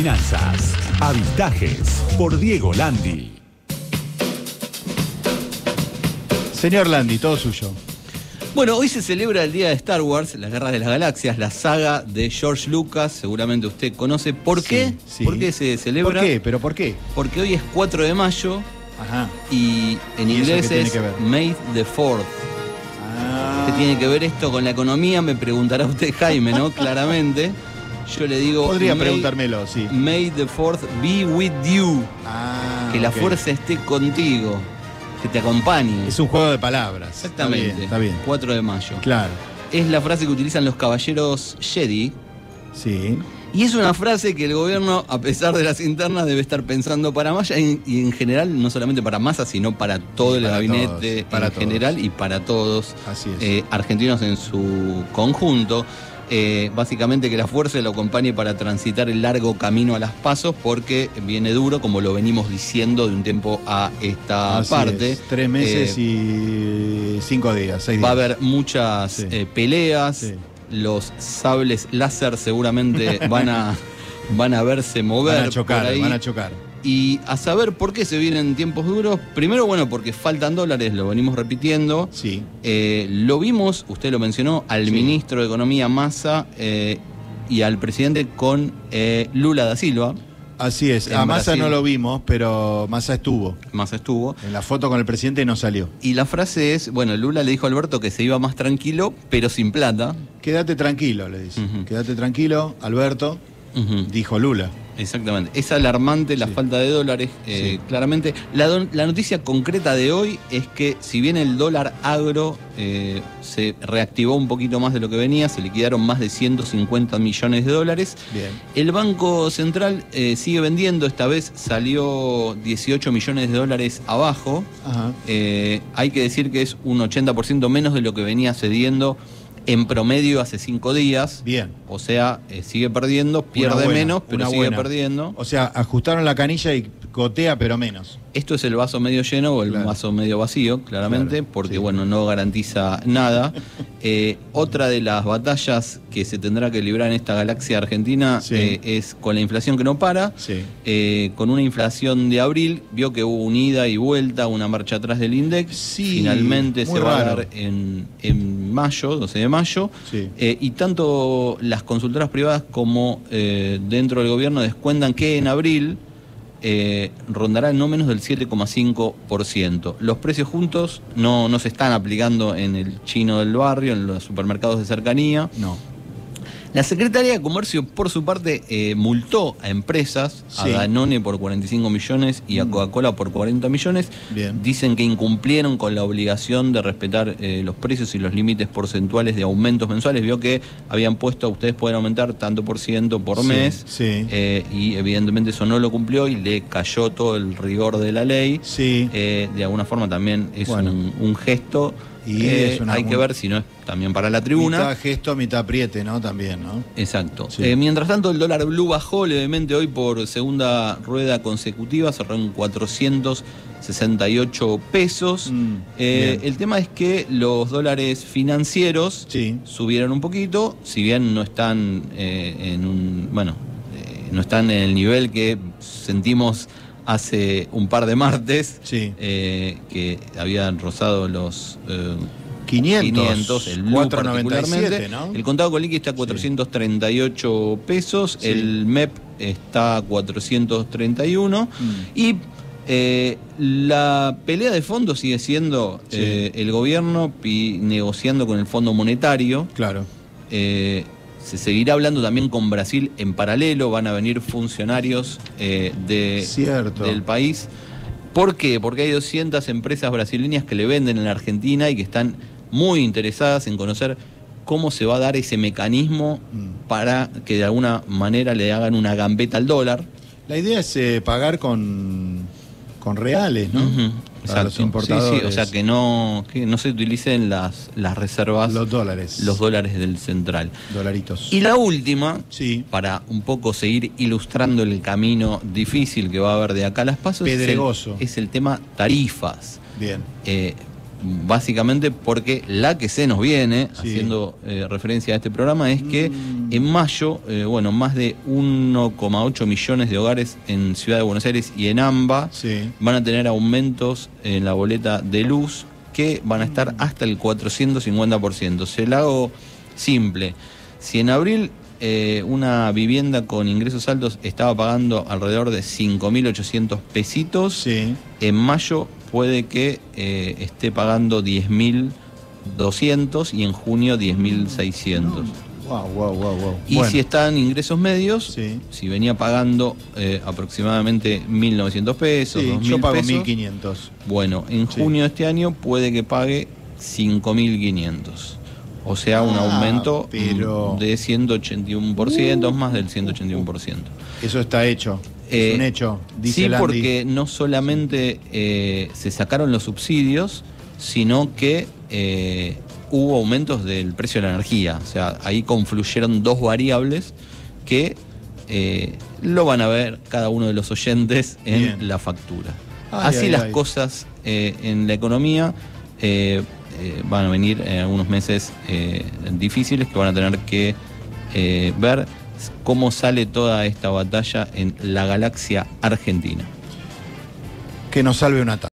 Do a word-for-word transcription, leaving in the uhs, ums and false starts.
finanzas. Avistajes por Diego Landi. Señor Landi, todo suyo. Bueno, hoy se celebra el día de Star Wars, la Guerra de las Galaxias, la saga de George Lucas, seguramente usted conoce. ¿Por qué? Sí, sí. ¿Por qué se celebra? ¿Por qué? ¿Pero por qué? Porque hoy es cuatro de mayo. Ajá. Y en ¿Y inglés eso qué tiene es que ver? May the fourth. Ah. ¿Qué tiene que ver esto con la economía? Me preguntará usted, Jaime, ¿no? Claramente. Yo le digo... Podría May, preguntármelo, sí. May the fourth be with you. Ah, que la ok. fuerza esté contigo. Que te acompañe. Es un juego de palabras. Exactamente. Está bien, está bien. cuatro de mayo. Claro. Es la frase que utilizan los caballeros Jedi. Sí. Y es una frase que el gobierno, a pesar de las internas, debe estar pensando para Massa y, y en general, no solamente para Massa, sino para todo Y el para gabinete todos, para en todos. general y para todos, Así es. eh, argentinos en su conjunto. Eh, básicamente que la fuerza lo acompañe para transitar el largo camino a las pasos, porque viene duro, como lo venimos diciendo de un tiempo a esta Así parte. es. Tres meses Eh, y cinco días, seis días. Va a haber muchas Sí. eh, peleas. Sí. Los sables láser seguramente van a, van a verse mover Van a chocar, por ahí. van a chocar. Y a saber por qué se vienen tiempos duros. Primero, bueno, porque faltan dólares, lo venimos repitiendo. Sí. Eh, lo vimos, usted lo mencionó, al Sí. ministro de Economía Massa eh, y al presidente con eh, Lula da Silva. Así es. En A Massa Brasil. no lo vimos, pero Massa estuvo. Massa estuvo. En la foto con el presidente no salió. Y la frase es, bueno, Lula le dijo a Alberto que se iba más tranquilo, pero sin plata. Quédate tranquilo, le dice. Ujú. Quédate tranquilo, Alberto, Ujú. dijo Lula. Exactamente. Es alarmante la Sí. falta de dólares, eh, Sí. claramente. La, don- la noticia concreta de hoy es que si bien el dólar agro eh, se reactivó un poquito más de lo que venía, se liquidaron más de ciento cincuenta millones de dólares, Bien. el Banco Central eh, sigue vendiendo. Esta vez salió dieciocho millones de dólares abajo. Ajá. Eh, hay que decir que es un ochenta por ciento menos de lo que venía cediendo en promedio hace cinco días. Bien. O sea, eh, sigue perdiendo, pierde buena, menos, pero una sigue buena. perdiendo. O sea, ajustaron la canilla y gotea, pero menos. Esto es el vaso medio lleno o el Claro. vaso medio vacío, claramente, Claro, porque sí. bueno, no garantiza nada. Eh, otra de las batallas que se tendrá que librar en esta galaxia argentina Sí. eh, es con la inflación que no para. Sí. Eh, con una inflación de abril, vio que hubo una ida y vuelta, una marcha atrás del INDEX. Sí, Finalmente muy se va a raro. dar en, en mayo, doce de mayo. Sí. Eh, y tanto las consultoras privadas como eh, dentro del gobierno descuentan que en abril eh, rondará no menos del siete coma cinco por ciento. Los precios juntos no, no se están aplicando en el chino del barrio, en los supermercados de cercanía. No. La Secretaría de Comercio, por su parte, eh, multó a empresas, a Sí. Danone por cuarenta y cinco millones y a Mm. Coca-Cola por cuarenta millones. Bien. Dicen que incumplieron con la obligación de respetar eh, los precios y los límites porcentuales de aumentos mensuales. Vio que habían puesto, ustedes pueden aumentar tanto por ciento por Sí, mes, sí. eh, y evidentemente eso no lo cumplió y le cayó todo el rigor de la ley. Sí. Eh, de alguna forma también es Bueno. un, un gesto. Y Eh, es una- hay que ver si no es también para la tribuna. Mitad gesto, mitad apriete, ¿no? También, ¿no? Exacto. Sí. Eh, mientras tanto, el dólar blue bajó levemente hoy por segunda rueda consecutiva, cerró en cuatrocientos sesenta y ocho pesos. Mm, Eh, bien. el tema es que los dólares financieros Sí. subieron un poquito, si bien no están eh, en un, bueno, eh, no están en el nivel que sentimos hace un par de martes, Sí. eh, que habían rozado los eh, quinientos. quinientos, el blue cuatro noventa y siete, particularmente. ¿no? El contado con liqui está a cuatrocientos treinta y ocho pesos, Sí. el M E P está a cuatrocientos treinta y uno Mm. y eh, la pelea de fondo sigue siendo Sí. eh, el gobierno pi- negociando con el Fondo Monetario. Claro. Eh, se seguirá hablando también con Brasil en paralelo, van a venir funcionarios eh, de, Cierto. del país. ¿Por qué? Porque hay doscientas empresas brasileñas que le venden en la Argentina y que están muy interesadas en conocer cómo se va a dar ese mecanismo Mm. para que de alguna manera le hagan una gambeta al dólar. La idea es eh, pagar con, con reales, ¿no? Ujú, Para los exacto. importadores. Sí, sí, o sea que no, que no se utilicen las, las reservas, Los dólares. los dólares del central. Dolaritos. Y la última, Sí. para un poco seguir ilustrando el camino difícil que va a haber de acá a las pasos, Pedregoso. Es, el, es el tema tarifas. Bien. Eh, básicamente porque la que se nos viene, Sí. haciendo eh, referencia a este programa, es que Mm. en mayo, eh, bueno, más de uno coma ocho millones de hogares en Ciudad de Buenos Aires y en AMBA Sí. van a tener aumentos en la boleta de luz que van a estar hasta el cuatrocientos cincuenta por ciento. Se la hago simple. Si en abril eh, una vivienda con ingresos altos estaba pagando alrededor de cinco mil ochocientos pesitos, Sí. en mayo puede que eh, esté pagando diez mil doscientos y en junio diez mil seiscientos. Wow, wow, wow, wow. Y Bueno, si está en ingresos medios, Sí. si venía pagando eh, aproximadamente mil novecientos pesos, sí, dos mil yo pago pesos, mil quinientos. bueno, en Sí. junio de este año puede que pague cinco mil quinientos. O sea, un Ah, aumento pero- mm, de ciento ochenta y uno por ciento, más del ciento ochenta y uno por ciento. Eso está hecho. Eh, es un hecho, dice sí, Landi. porque no solamente eh, se sacaron los subsidios, sino que eh, hubo aumentos del precio de la energía. O sea, ahí confluyeron dos variables que eh, lo van a ver cada uno de los oyentes en Bien. la factura. Ay, Así ay, las ay. cosas eh, en la economía. eh, eh, van a venir en algunos meses eh, difíciles que van a tener que eh, ver cómo sale toda esta batalla en la galaxia argentina. Que nos salve una tarde.